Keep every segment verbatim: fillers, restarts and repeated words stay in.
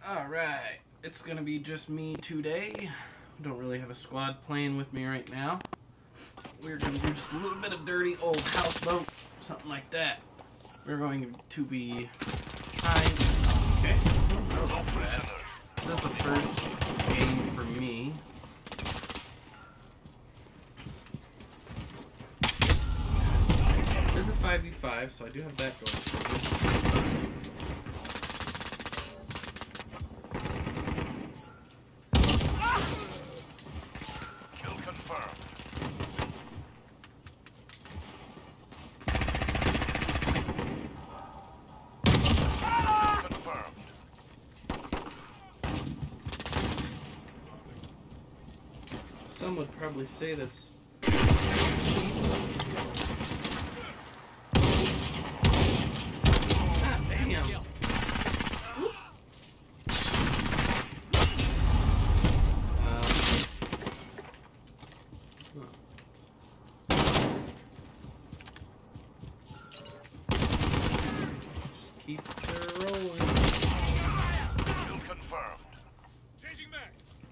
Alright, it's gonna be just me today. Don't really have a squad playing with me right now. We're gonna do just a little bit of dirty old houseboat, something like that. We're going to be trying. Okay, that was all fast. This is the first game for me. This is a five v five, so I do have that going for me. Some would probably say that's ah, damn. Uh, huh. Just keep her rolling. Kill confirmed. Changing mag.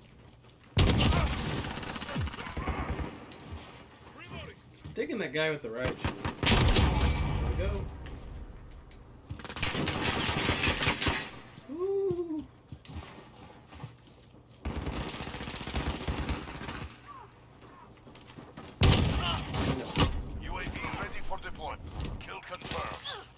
Digging that guy with the right shit. There we go. Ooh. U A V ready for deployment. Kill confirmed.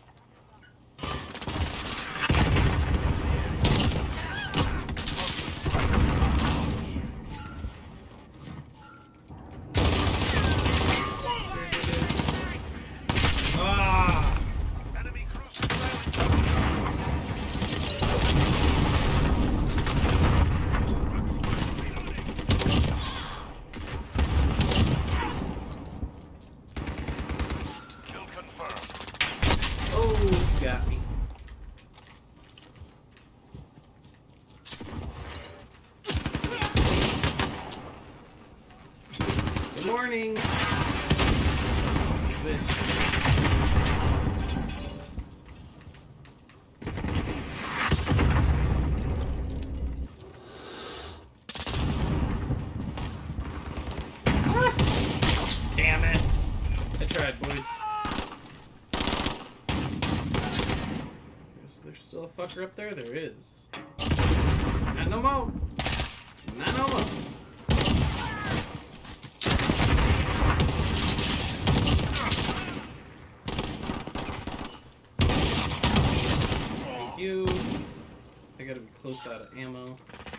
Oh, got me. Good morning. Bitch. Damn it. I tried, boys. There's still a fucker up there? There is. Not no more. Not no more. Thank you. I gotta be close out of ammo.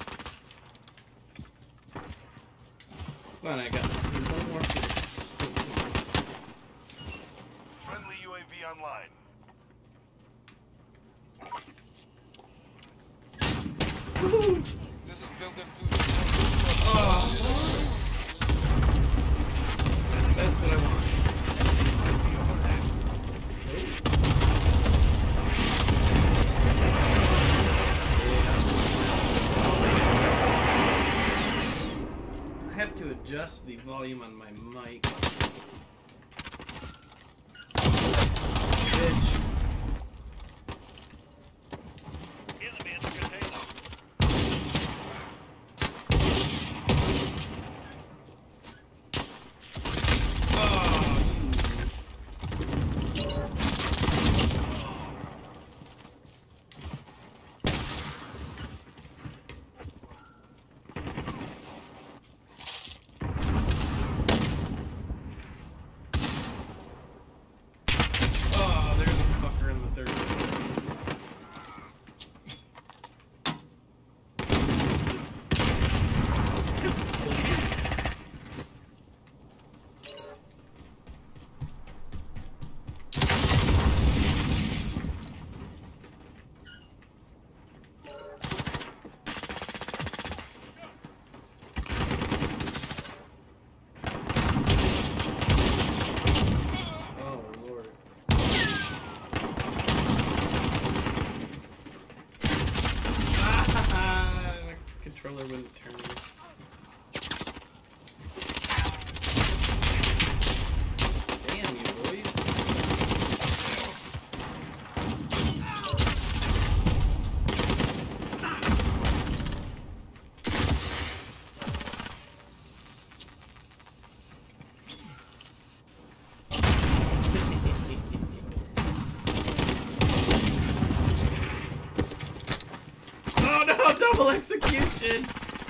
Come on, I got one more. Friendly U A V online. This is building Oh. That's what I want. I have to adjust the volume on my mic. Bitch. Controller wouldn't turn. Damn you boys. Oh no, double execution!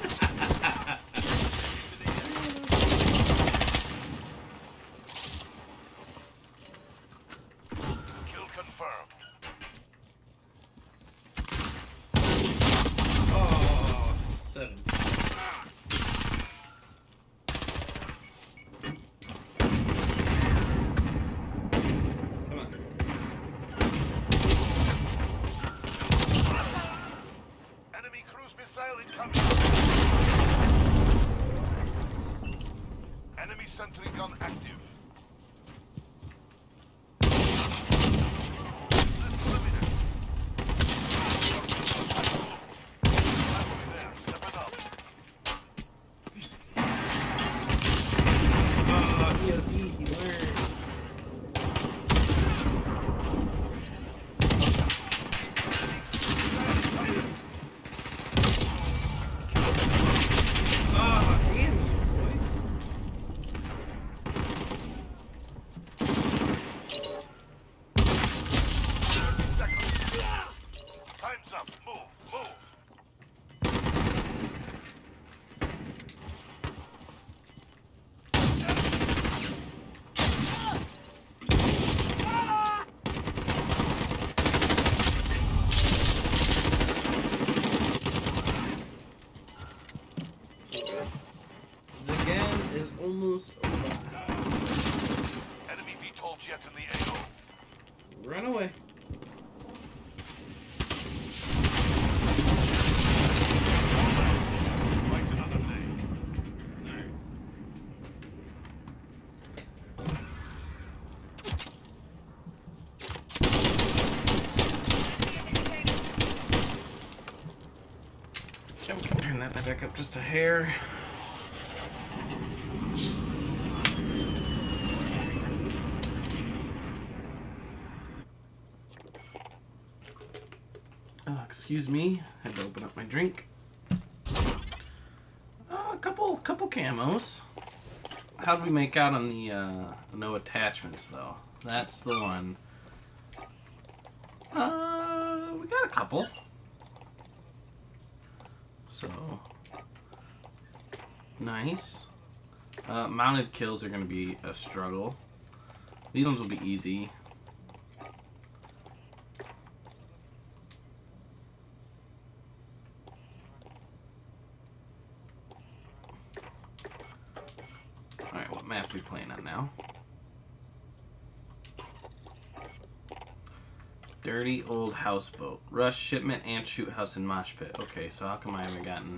Kill confirmed. Oh, seven. Come on. Enemy cruise missile incoming. Enemy sentry gun active. Almost over. Enemy V TOL jet in the A O. Run away. Fight another day. Yeah, we can turn that back up just a hair. Oh, excuse me. Had to open up my drink. Uh, a couple, couple camos. How did we make out on the uh, no attachments though? That's the one. Uh, we got a couple. So nice. Uh, mounted kills are gonna be a struggle. These ones will be easy. Alright, what map are we playing on now? Dirty old houseboat. Rush, shipment, and shoot house and mosh pit. Okay, so how come I haven't gotten...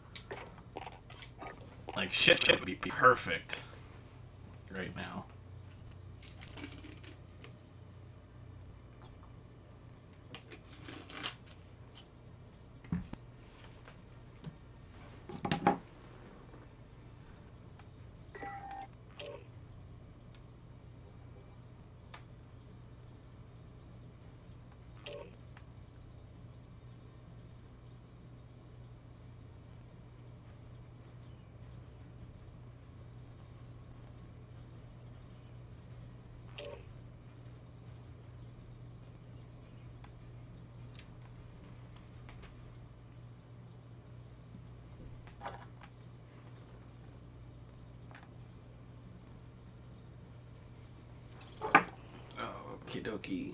Like, shit would be perfect right now. Okie dokie.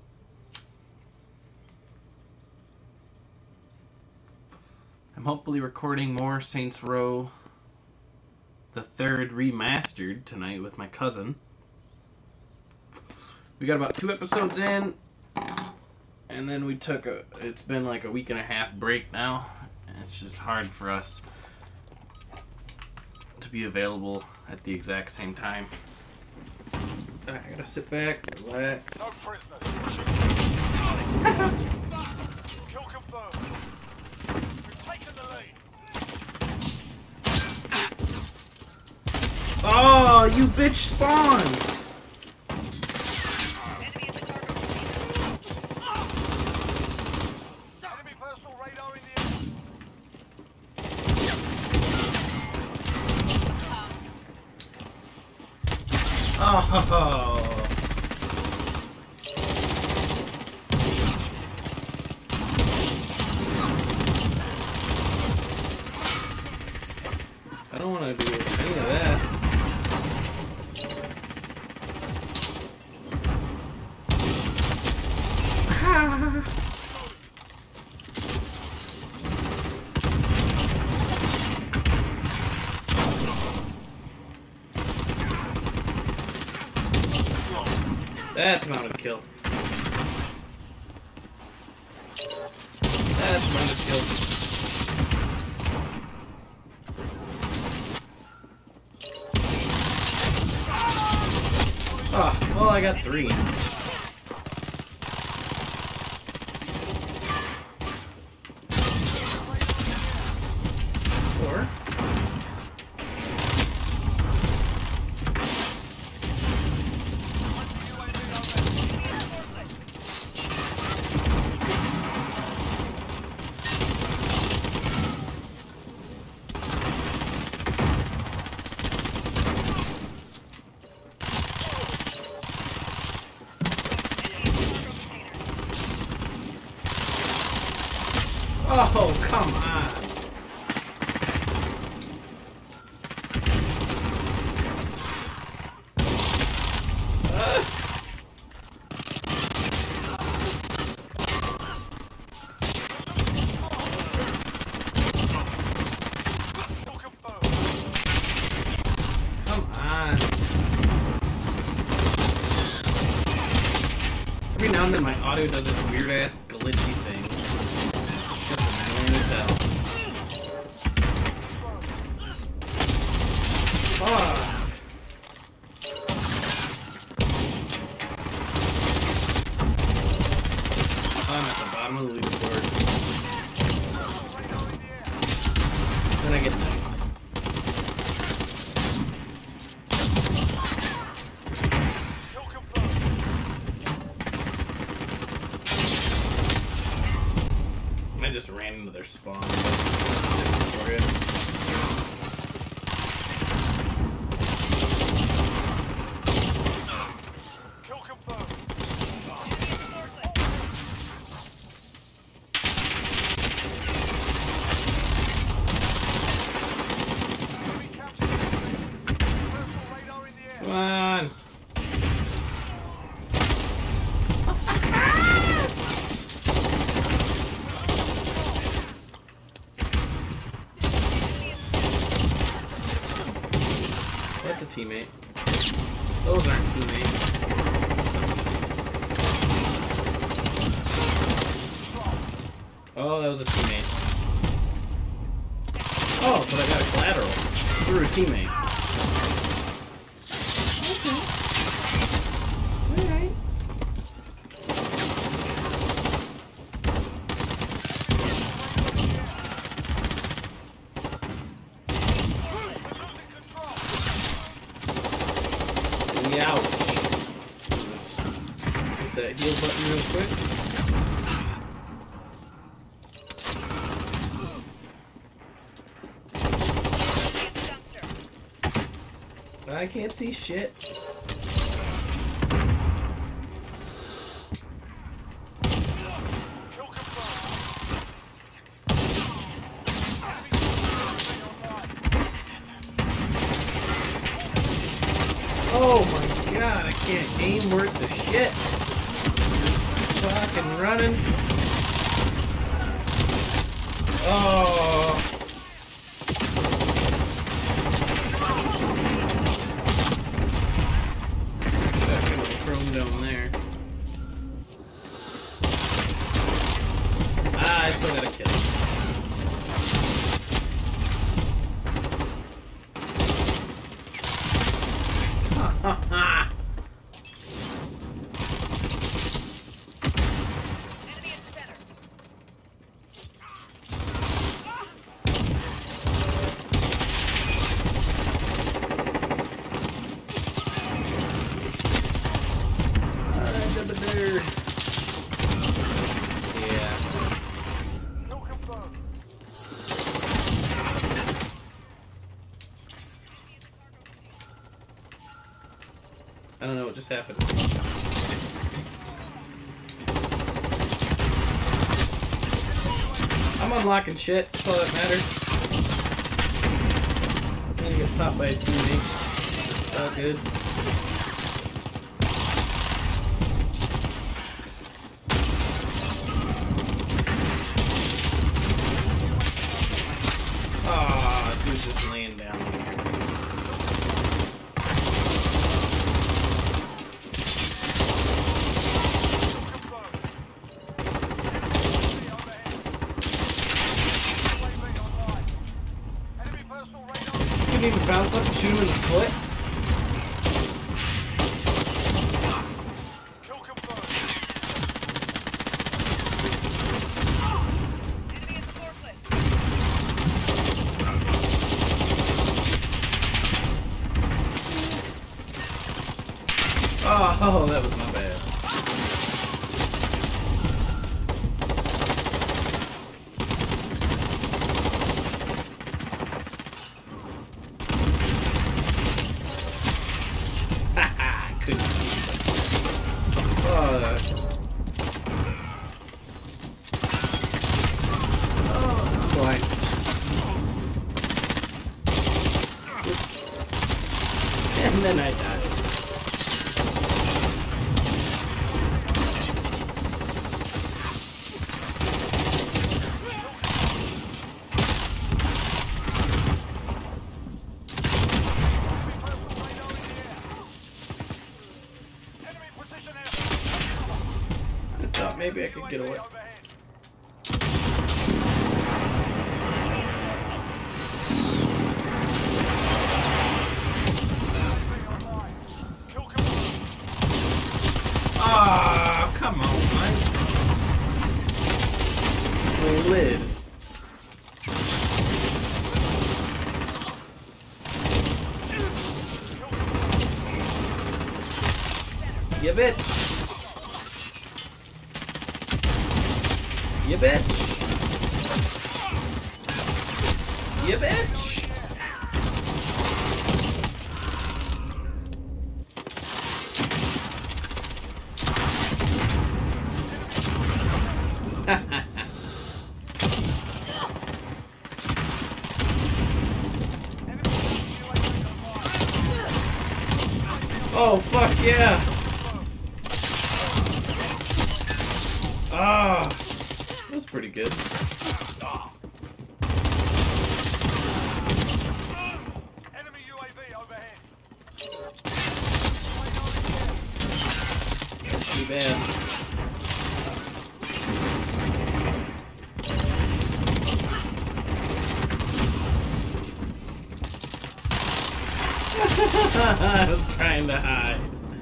I'm hopefully recording more Saints Row the Third Remastered tonight with my cousin. We got about two episodes in, and then we took a, it's been like a week and a half break now, and it's just hard for us to be available at the exact same time. I gotta sit back, relax. No prisoners. Kill confirmed. We've taken the lead. Oh, you bitch spawned! Enemy personal radar in the air. Oh. That's mounted kill. That's mounted kill. Oh, well, I got three. Four. Oh, come on. Uh. Come on. Every now and then my audio does this weird ass glitchy thing. As hell. Fuck. I'm at the bottom of the leaderboard. Then I get knifed. I just ran into their spawn. For you. Kill confirmed. Come on. That's a teammate. Those aren't teammates. Oh, that was a teammate. Oh, but I got a collateral through a teammate. Okay. Alright. Ouch. Hit that heal button real quick. I can't see shit. Oh my god, I can't aim worth the shit. Just fucking running. Oh. Got kind of a chrome dome there. Ah, I still gotta kill him. Ha ha! Alright, double there. Yeah. I don't know what just happened. I'm unlocking shit, that's all that matters. I'm gonna get popped by a teammate. It's all good. Aw, dude's just laying down here. couldn't even bounce up and shoot him in the foot? Kill confirmed. Enemy at the forklift. Oh, that was my bad. Couldn't see it. Oh, oh boy. Oops. And then I died. I thought maybe I could get away. Ah, oh, come on, man. Slid. You bitch. You bitch. You bitch. Oh, fuck yeah. Ah. That was pretty good. Enemy U A V overhead. Too bad. I was trying to hide.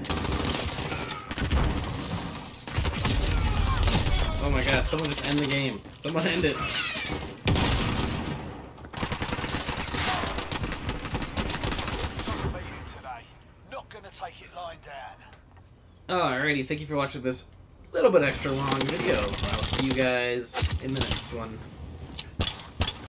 Oh my god, someone just end the game. Someone end it. Not gonna take it lying down. Alrighty, thank you for watching this little bit extra long video. I'll see you guys in the next one.